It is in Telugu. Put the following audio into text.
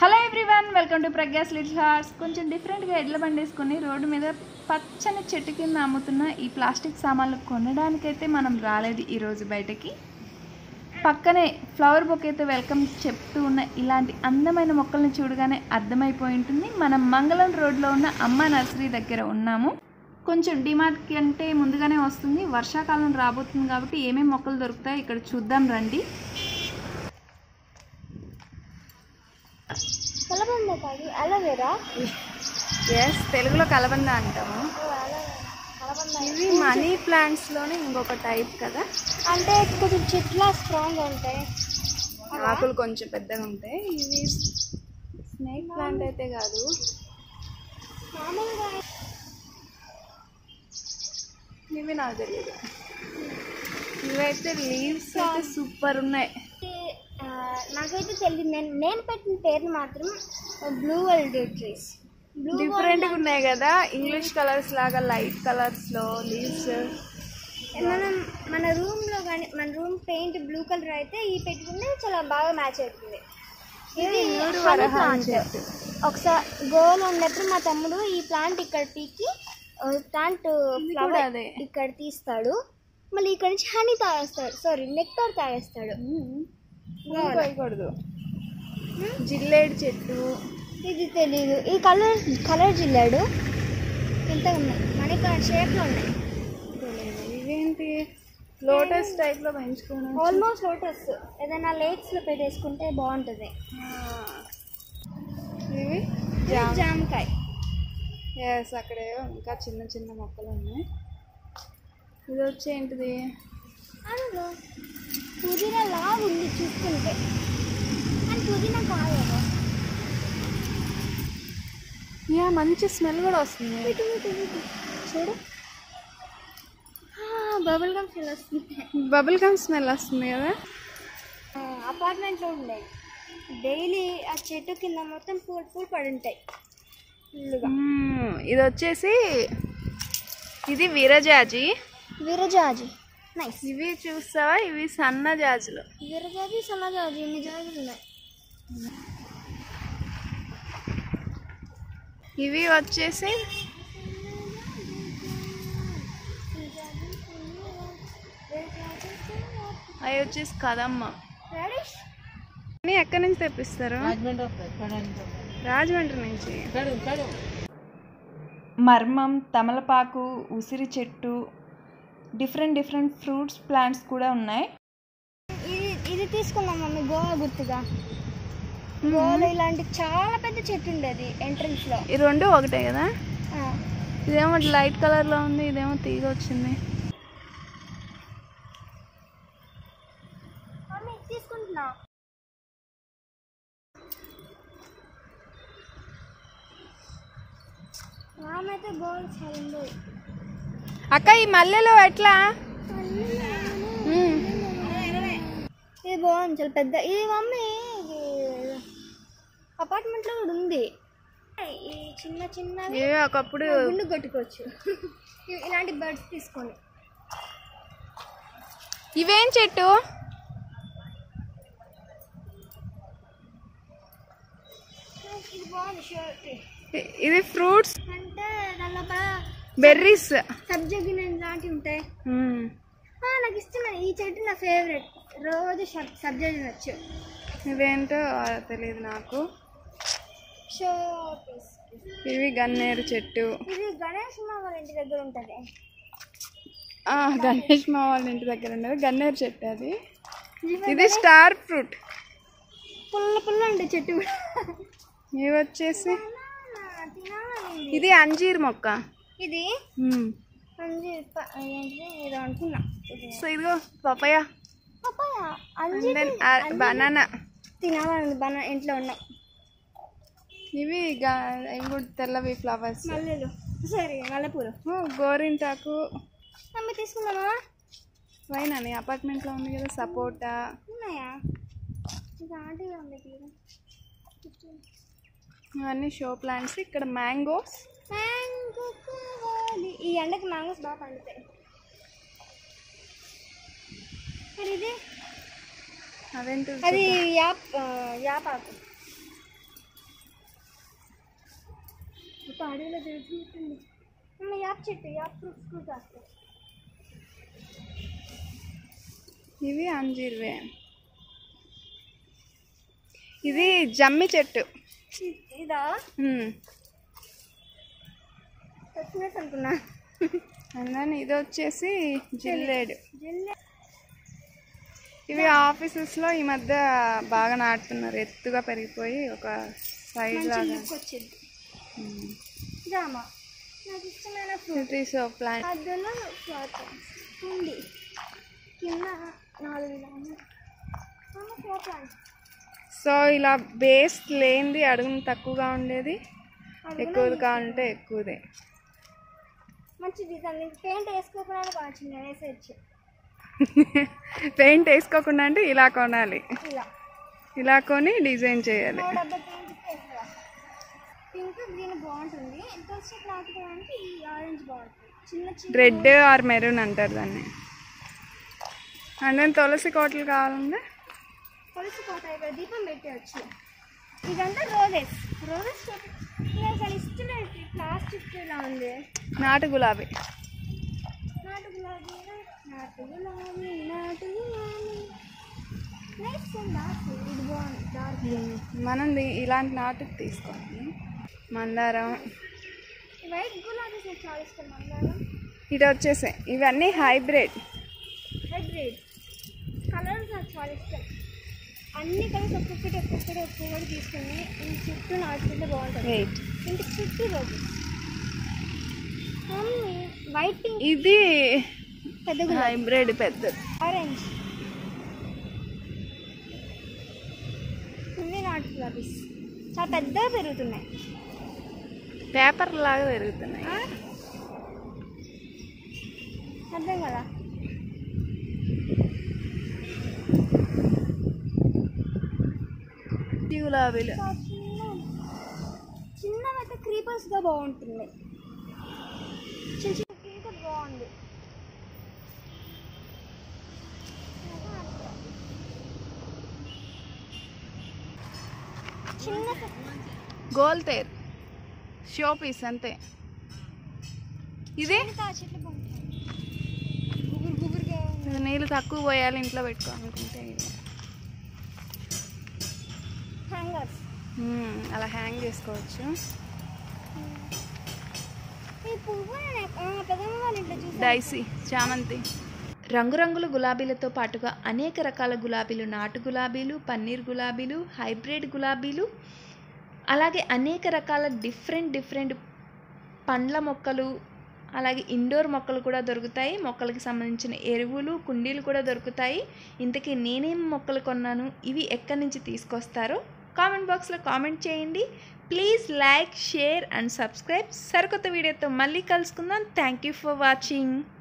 Hello everyone, welcome to Pragya's little hearts. కొంచెం డిఫరెంట్గా ఎడ్ల బండి వేసుకొని రోడ్డు మీద పచ్చని చెట్టు కింద అమ్ముతున్న ఈ ప్లాస్టిక్ సామాన్లు కొనడానికైతే మనం రాలేదు ఈరోజు బయటకి. పక్కనే ఫ్లవర్ బొకేతో వెల్కమ్ చెప్తూ ఉన్న ఇలాంటి అందమైన మొక్కల్ని చూడగానే అర్థమైపోయి ఉంటుంది మనం మంగళం రోడ్లో ఉన్న అమ్మ నర్సరీ దగ్గర ఉన్నాము. కొంచెం డిమార్ట్ కంటే ముందుగానే వస్తుంది, వర్షాకాలం రాబోతుంది కాబట్టి ఏమేమి మొక్కలు దొరుకుతాయో ఇక్కడ చూద్దాం రండి. కలబంద కాదు, అలోవెరా. ఎస్, తెలుగులో కలబంద అంటాము. ఇవి మనీ ప్లాంట్స్లోనే ఇంకొక టైప్ కదా, అంటే కొంచెం చెట్ల స్ట్రాంగ్గా ఉంటాయి, ఆకులు కొంచెం పెద్దగా ఉంటాయి. ఇవి స్నేక్ ప్లాంట్ అయితే కాదు, మామూలుగా ఇవి నాకు తెలియదు. ఇవైతే లీవ్స్ అయితే సూపర్ ఉన్నాయి. నాకైతే తెలియదు. నేను పెట్టిన పేరు మాత్రం బ్లూ వరల్డ్ ట్రీస్. డిఫరెంట్గా ఉన్నాయి కదా, ఇంగ్లీష్ కలర్స్ లాగా లైట్ కలర్స్లో లీవ్స్. మన రూమ్లో కానీ మన రూమ్ పెయింట్ బ్లూ కలర్ అయితే ఈ పెట్టుకుంటే చాలా బాగా మ్యాచ్ అవుతుంది. ఇది ప్లాంట్. ఒకసారి గోవాలో ఉన్నప్పుడు మా తమ్ముడు ఈ ప్లాంట్ ఇక్కడ పీకి ప్లాంట్ ఫ్లవర్ ఇక్కడ తీస్తాడు, మళ్ళీ ఇక్కడ నుంచి హనీ తాగేస్తాడు, సారీ నెక్టార్ తాగేస్తాడు. పోయకూడదు. జిల్లేడు చెట్టు ఇది తెలీదు. ఈ కలర్ జిల్లాడు ఇంత ఉన్నాయి, మనకి షేప్లో ఉన్నాయి. ఇవేంటి లోటస్ టైప్లో పెంచుకోవడం, ఆల్మోస్ట్ లోటస్. ఏదైనా లేక్స్లో పెట్టేసుకుంటే బాగుంటుంది. ఇవి జామకాయ. ఎస్, అక్కడే ఇంకా చిన్న చిన్న మొక్కలు ఉన్నాయి. ఇది వచ్చి ఏంటిది, అందులో పుదీనా లాగా ఉంది చూసుకుంటే, అని పుదీనా కాదు. యా, మంచి స్మెల్ కూడా వస్తుంది. చూడు, బబుల్ గమ్ స్మెల్ వస్తుంది. బబుల్ గమ్ స్మెల్ వస్తుంది కదా. అపార్ట్మెంట్లో ఉండేది, డైలీ ఆ చెట్టు కింద మొత్తం పూలు పడి ఉంటాయి. ఇది వచ్చేసి ఇది విరజాజి. నైస్. ఇవి చూస్తావా, ఇవి సన్న జాజులు. విరజాజి, సన్నజాజి, ఇన్ని జాజులు ఉన్నాయి. ఇవి వచ్చేసి అవి వచ్చేసి కదమ్మ. ఎక్కడి నుంచి తెప్పిస్తారు? రాజమండ్రి నుంచి. మర్మం, తమలపాకు, ఉసిరి చెట్టు, డిఫరెంట్ ఫ్రూట్స్ ప్లాంట్స్ కూడా ఉన్నాయి. ఇది తీసుకున్నాం మమ్మీ గోవా గుర్తుగా. గోవాలో ఇలాంటి చాలా పెద్ద చెట్టు ఉండేది ఎంట్రన్స్ లో. ఈ రెండు ఒకటే కదా. ఇదేమో లైట్ కలర్ లో ఉంది, ఇదేమో తీగ వచ్చింది. తీసుకుంటున్నా. అయితే బాగుంది. అక్క, ఈ మల్లెలు ఎట్లా? ఇది బాగుంది, చాలా పెద్ద. ఇది మమ్మీ అపార్ట్మెంట్లో కూడా ఉంది. ఈ చిన్న చిన్న ఒకప్పుడు గుండు కొట్టుకోవచ్చు. ఇలాంటి బర్డ్స్ తీసుకొని. ఇవేం చెట్టు? ఇది బాగుంది. ఇది ఫ్రూట్స్ అంటే దానిలో బెర్రీస్, సబ్జా గింజలు లాంటివి ఉంటాయి. నాకు ఇష్టం. ఈ చెట్టు నా ఫేవరెట్, రోజు సబ్జా తినొచ్చు. ఇవేంటో తెలియదు నాకు. ఇవి గన్నేరు చెట్టు. ఇది గణేష్ మా వాళ్ళ ఇంటి దగ్గర ఉంటుంది. గణేష్ మా వాళ్ళ ఇంటి దగ్గర ఉండదు, గన్నేరు చెట్టు అది. ఇది స్టార్ ఫ్రూట్, పుల్ల ఉండే చెట్టు. ఇవి వచ్చేసి ఇది అంజీర్ మొక్క. ఇది ఏదో అనుకున్నా. సో ఇదిగో పపాయ, బనానా. తినాలని బనానా ఇంట్లో ఉన్నాయి. ఇవి కూడా తెల్లవి ఫ్లవర్స్, మల్లెలు. సరే, మల్లెపూలు, గోరింటాకు. మమ్మీ తీసుకున్నామా? వైనాని అపార్ట్మెంట్లో ఉంది కదా. సపోటా ఉన్నాయా? ఇవన్నీ షో ప్లాంట్స్. ఇక్కడ మ్యాంగోస్. ఈ ఎండకి మ్యాంగోస్ బాగా పండుతాయి. మరి ఇది అదేంటి, అది యాపాకు. అడవిలో తిరుగుతుంది. యాప్ చెట్టు, యాప్ ఫ్రూట్స్ కాస్తాయి. ఇవి అంజీర్వే. ఇది జమ్మి చెట్టు. ఇదా వచ్చినట్టు అనుకున్నా. అండ్ ఇది వచ్చేసి జిల్లేడు. ఇవి ఆఫీసెస్లో ఈ మధ్య బాగా నాటుతున్నారు, ఎత్తుగా పెరిగిపోయి ఒక సైడ్ లాగా వచ్చింది. జామ నాకు ఇష్టమైన ఫ్రూట్. ప్లాంట్ మధ్యలో ఉంది, కింద 4 ప్లాంట్. సో ఇలా బేస్ లేనిది అడుగును తక్కువగా ఉండేది, ఎక్కువగా ఉంటే ఎక్కువదే. మంచి డిజైన్. పెయింట్ వేసుకోకుండా కొంచెం వేసేయచ్చు. పెయింట్ వేసుకోకుండా అంటే ఇలా కొనాలి, ఇలా కొని డిజైన్ చేయాలి. పింక్ గ్రీన్ బాగుంటుంది. తులసి నాటుకోవడానికి ఈ ఆరెంజ్ బాగుంటుంది. చిన్న చిన్న రెడ్ ఆర్ మెరూన్ అంటారు దాన్ని. అండ్ తులసి కోటలు కావాలంటే తులసి కోట ఇక్కడ దీపం పెట్టవచ్చు. ఇదంతా రోజెస్. చాలా ఇష్టమే. ప్లాస్టిక్ ఇలా ఉంది. నాటు గులాబీ. నాటు గులాబీ, నాటు గులాబీ, నాటు గులాబీ. ఇది బాగుంది, డార్క్. మనం ఇలాంటి నాటుకు తీసుకోండి. మందారం, వైట్ గులాబీ నాకు చాలా ఇష్టం. మందారం ఇటు వచ్చేసాయి. ఇవన్నీ హైబ్రిడ్. కలర్స్ నాకు చాలా ఇష్టం. అన్ని కలర్స్ ఒక్కొక్కటి తీసుకుని ఇంటి చుట్టూ నాటుకుంటే బాగుంటుంది. ఇంటి చుట్టూ రోజు వైట్ పింక్. ఇది పెద్ద హైబ్రిడ్, పెద్దది. ఆరెంజ్. ఇవి నాటు గులాబీస్ చాలా పెద్దగా పెరుగుతున్నాయి, పేపర్ లాగా పెరుగుతున్నాయి. అర్థం కదా. గులాబీలు చిన్నవైతే క్రీపర్స్గా బాగుంటుంది. చిన్న క్రీపర్ బాగుంది. చిన్న గోల్తేర్ షో పీస్ అంతే. ఇది చెట్లు బాగుంటాయి. గుబురుగా నీళ్ళు తక్కువ పోయాలి ఇంట్లో పెట్టుకోవాలనుకుంటే హ్యాంగర్స్ అలా హ్యాంగ్ చేసుకోవచ్చు. డైసీ, చామంతి. రంగురంగుల గులాబీలతో పాటుగా అనేక రకాల గులాబీలు, నాటు గులాబీలు, పన్నీర్ గులాబీలు, హైబ్రిడ్ గులాబీలు, అలాగే అనేక రకాల డిఫరెంట్ పండ్ల మొక్కలు, అలాగే ఇండోర్ మొక్కలు కూడా దొరుకుతాయి. మొక్కలకి సంబంధించిన ఎరువులు, కుండీలు కూడా దొరుకుతాయి. ఇంతకీ నేనేం మొక్కలు కొన్నాను, ఇవి ఎక్కడి నుంచి తీసుకొస్తారో కామెంట్ బాక్స్లో కామెంట్ చేయండి. Please like, share and subscribe. సరికొత్త వీడియోతో మళ్ళీ కలుసుకుందాం. Thank you for watching.